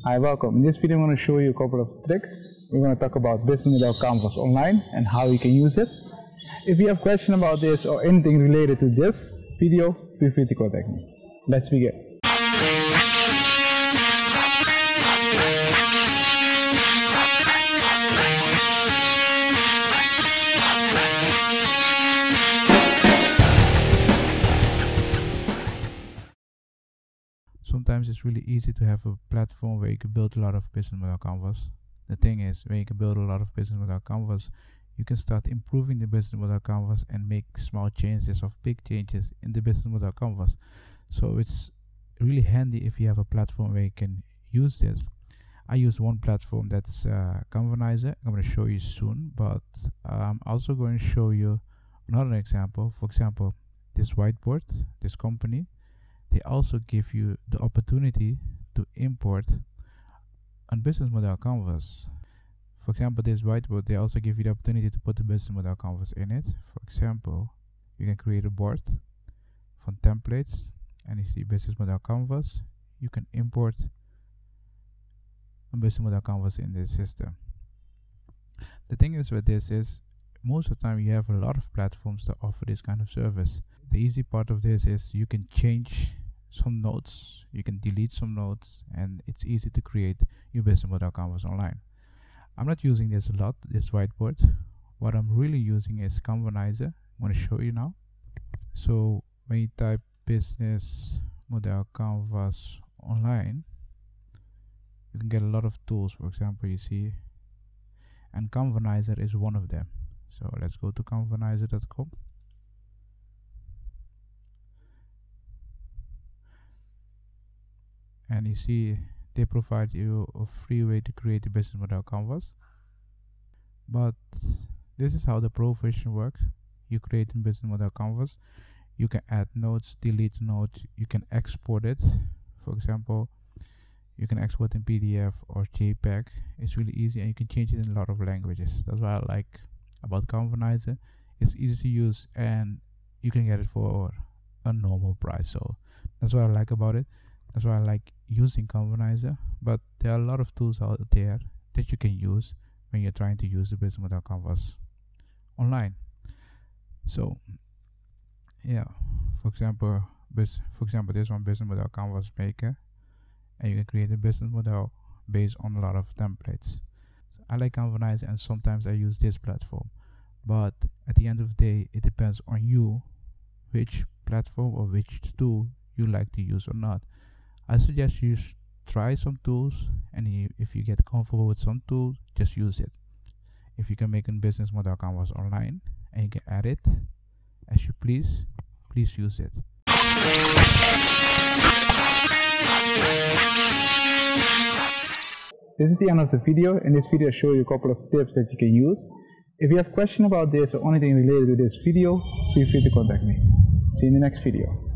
Hi, welcome. In this video I'm going to show you a couple of tricks. We're going to talk about Business Model Canvas online and how you can use it. If you have questions about this or anything related to this video, feel free to contact me. Let's begin. Sometimes it's really easy to have a platform where you can build a lot of Business Model Canvas. The thing is, when you can build a lot of Business Model Canvas, you can start improving the Business Model Canvas and make small changes or big changes in the Business Model Canvas. So it's really handy if you have a platform where you can use this. I use one platform, that's Canvanizer. I'm going to show you soon, but I'm also going to show you another example. For example, this whiteboard, this company, they also give you the opportunity to import a Business Model Canvas. For example, this whiteboard, they also give you the opportunity to put the Business Model Canvas in it. For example, you can create a board from templates, and you see Business Model Canvas. You can import a Business Model Canvas in this system. The thing is with this is, most of the time you have a lot of platforms that offer this kind of service. The easy part of this is you can change some nodes, you can delete some nodes, and it's easy to create your Business Model Canvas online. I'm not using this a lot, this whiteboard. What I'm really using is Canvanizer. I'm going to show you now. So when you type Business Model Canvas online, you can get a lot of tools. For example, you see, and Canvanizer is one of them. So let's go to canvanizer.com. And you see they provide you a free way to create a Business Model Canvas. But this is how the Pro version works. You create a Business Model Canvas. You can add nodes, delete nodes. You can export it. For example, you can export in PDF or JPEG. It's really easy, and you can change it in a lot of languages. That's what I like about Canvanizer. It's easy to use, and you can get it for a normal price. So that's what I like about it. That's why I like using Canvanizer. But there are a lot of tools out there that you can use when you're trying to use the Business Model Canvas online. So yeah, for example, this one, Business Model Canvas Maker, and you can create a business model based on a lot of templates. So I like Canvanizer, and sometimes I use this platform. But at the end of the day, it depends on you which platform or which tool you like to use or not. I suggest you try some tools, and if you get comfortable with some tools, just use it. If you can make a Business Model Canvas online and you can add it as you please use it. This is the end of the video. In this video I show you a couple of tips that you can use. If you have questions about this or anything related to this video, feel free to contact me. See you in the next video.